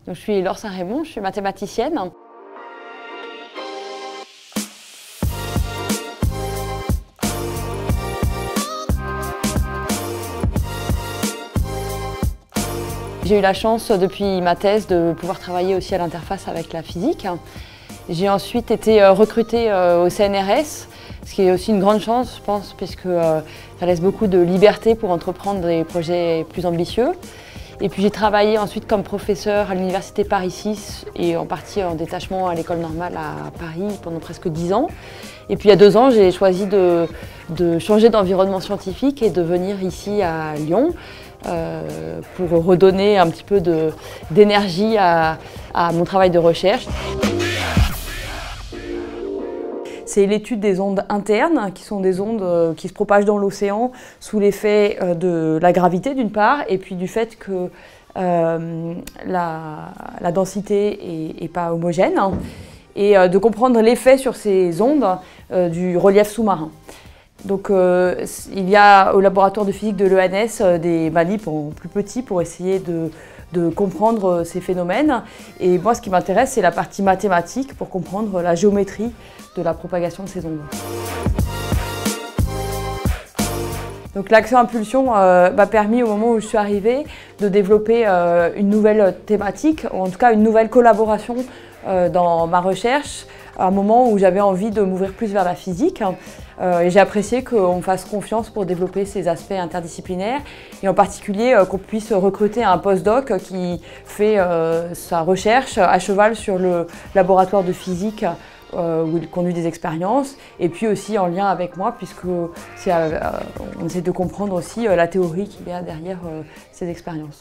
Donc, je suis Laure Saint-Raymond, je suis mathématicienne. J'ai eu la chance depuis ma thèse de pouvoir travailler aussi à l'interface avec la physique. J'ai ensuite été recrutée au CNRS, ce qui est aussi une grande chance, je pense, puisque ça laisse beaucoup de liberté pour entreprendre des projets plus ambitieux. Et puis j'ai travaillé ensuite comme professeur à l'université Paris 6 et en partie en détachement à l'école normale à Paris pendant presque 10 ans. Et puis il y a 2 ans, j'ai choisi de changer d'environnement scientifique et de venir ici à Lyon pour redonner un petit peu d'énergie à mon travail de recherche. C'est l'étude des ondes internes, qui sont des ondes qui se propagent dans l'océan sous l'effet de la gravité d'une part, et puis du fait que la densité n'est pas homogène, et de comprendre l'effet sur ces ondes du relief sous-marin. Donc il y a au laboratoire de physique de l'ENS des manips en plus petits pour essayer de comprendre ces phénomènes. Et moi, ce qui m'intéresse, c'est la partie mathématique pour comprendre la géométrie de la propagation de ces ondes. Donc l'action impulsion m'a permis, au moment où je suis arrivée, de développer une nouvelle thématique, ou en tout cas une nouvelle collaboration dans ma recherche, à un moment où j'avais envie de m'ouvrir plus vers la physique. Et j'ai apprécié qu'on me fasse confiance pour développer ces aspects interdisciplinaires et en particulier qu'on puisse recruter un postdoc qui fait sa recherche à cheval sur le laboratoire de physique où il conduit des expériences et puis aussi en lien avec moi puisqu'on essaie de comprendre aussi la théorie qu'il y a derrière ces expériences.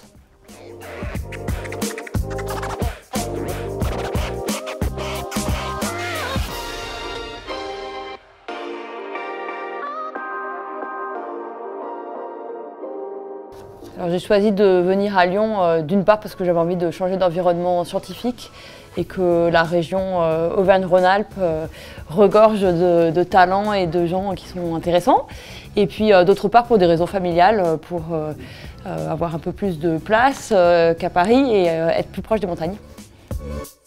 J'ai choisi de venir à Lyon d'une part parce que j'avais envie de changer d'environnement scientifique et que la région Auvergne-Rhône-Alpes regorge de talents et de gens qui sont intéressants. Et puis d'autre part pour des raisons familiales, pour avoir un peu plus de place qu'à Paris et être plus proche des montagnes.